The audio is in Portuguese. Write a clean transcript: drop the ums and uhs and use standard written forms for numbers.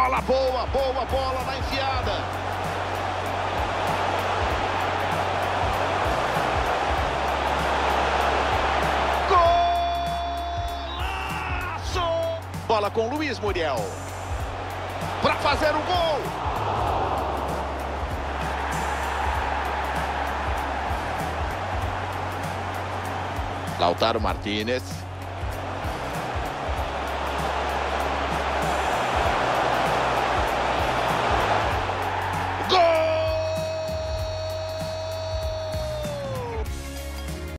Bola boa, boa bola na enfiada. Golaço! Bola com Luiz Muriel. Para fazer o gol. Lautaro Martínez.